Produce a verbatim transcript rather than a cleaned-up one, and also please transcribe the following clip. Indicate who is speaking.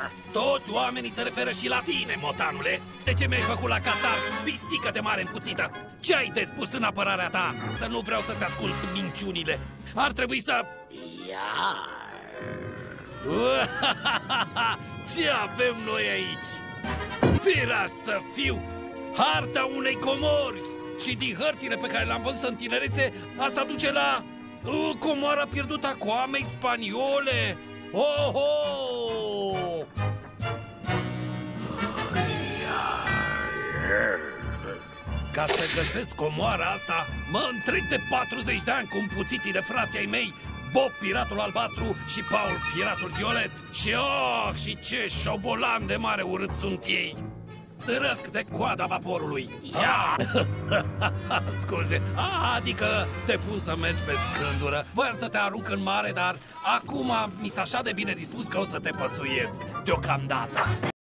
Speaker 1: Toți oamenii se referă și la tine, motanule. De ce mi-ai făcut la catar, pisică de mare împuțită? Ce ai de spus în apărarea ta? Să nu vreau să-ți ascult minciunile. Ar trebui să...
Speaker 2: Iar...
Speaker 1: Ce avem noi aici? Pira să fiu! Harta unei comori! Și din hărțile pe care le-am văzut în tinerețe, asta duce la... Uh, comoara pierdută a coamei spaniole! Oh, oh! Ca să găsesc comoara asta, mă întrec de patruzeci de ani cu împuțiții de frații ai mei, Bob, piratul albastru, și Paul, piratul violet. Și oh, și ce șobolan de mare urât sunt ei! Târăsc de coada vaporului. Ia! Scuze, ah, adică te pun să mergi pe scândură. Voiam să te arunc în mare, dar acum mi s-a așa de bine dispus că o să te păsuiesc deocamdată.